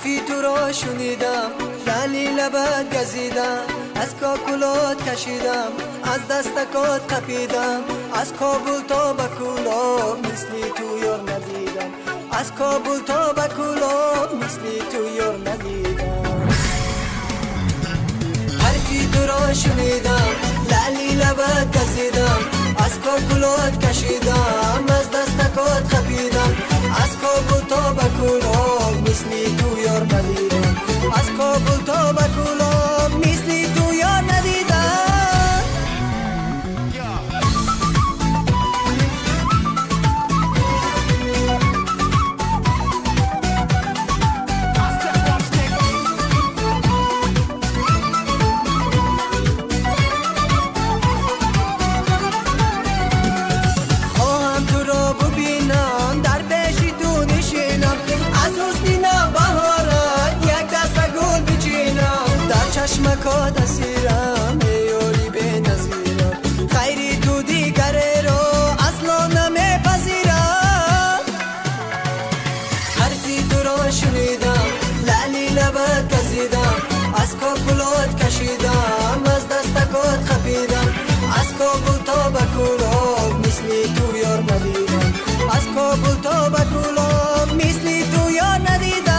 حرفی تو را شنیدم، لعلی لبت گزیدم، از کاکولات کشیدم، از دستکات قپیدم، از کابل تا بکولاب مثلی تو یار ندیدم، از کابل تا بکولاب مثلی تو یار ندیدم. حرفی تو را شنیدم، لعلی لبت گزیدم، از کاکولات کشیدم، از دستکات قپیدم، از کابل تا بکولاب مثلی تو یار ندیدم، از کابل تا بکولاب مثلی تو یار ندیدم. خواهم تو را ببینم، در پیش تو نشینم، از حسن نوبهارت یک دست گل بچینم، در چشمکات اسیرم ای یاری بی نظیرم، خیری تو دیگره را اصلا نمیپذیرم. حرفی تو را شنیدم، لعلی لبت گزیدم، از کاکولات کشیدم، از دستکات خپیدم، از کابل تا بکولاب مثلی تو یار ندیدم، از کابل تا بکولاب مثلی تو یار ندیدم.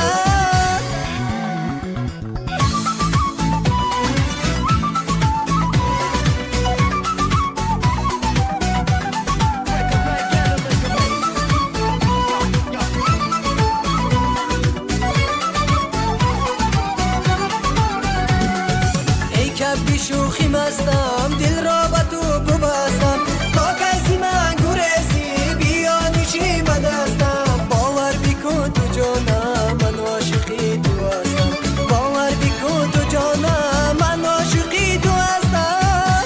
ای کبی شوخی مستم، دل را به تو ببستم، تا کسی من گریزی بیا نشی بدستم، باور بکن تو جانم من عاشقی تو هستم، باور بکن تو جانم من عاشقی تو هستم.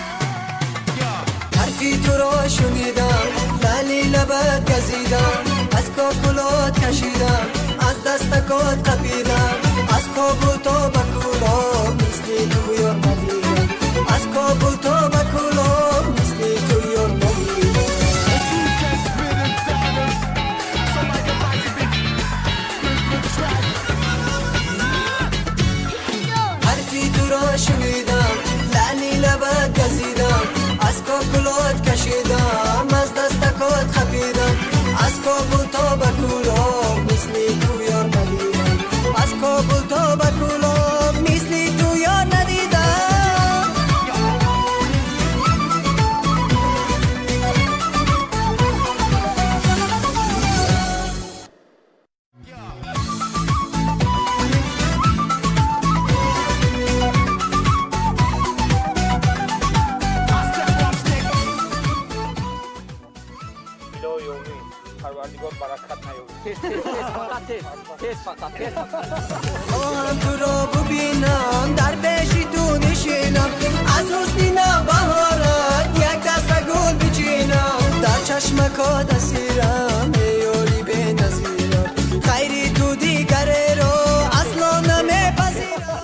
حرفی تو را شنیدم، لعلی لبت گزیدم، از کاکولات کشیدم، از دستکات قپیدم، از کابل تا بکولاب مثلی تو یار ندیدم، از کابل تا بکولاب مثلی تو یار ندیدم. حرفی تو را شنیدم، لعلی لبت گزیدم، از کاکولات کشیدم، از دستکات خپیدم، از کابل تا بکولاب مثلی تو یار ندیدم، از کابل تا بکولاب مثلی تو یار ندیدم. خواهم تو را ببینم، در پیش تو نشینم، از حسن نوبهارت یک دست گل بچینم، در چشمکات اسیرم ای یاری بی نظیرم، خیری تو دیگره را اصلا نمیپذیرم.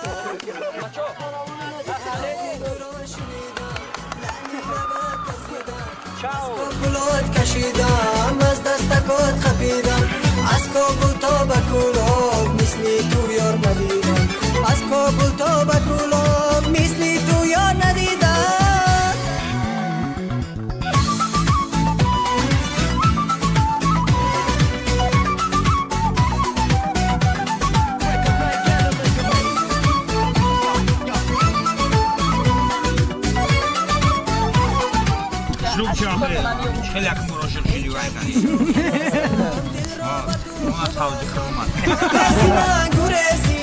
از کاکولات کشیدم، از دستکات خپیدم، از کابل تا بکولاب مثلی تو یار ندیدم، از کابل تا بکولاب مثلی تو یار ندیدم. خیلی اکم براشر خیلی وای کنی. ما تاوزی خرومت.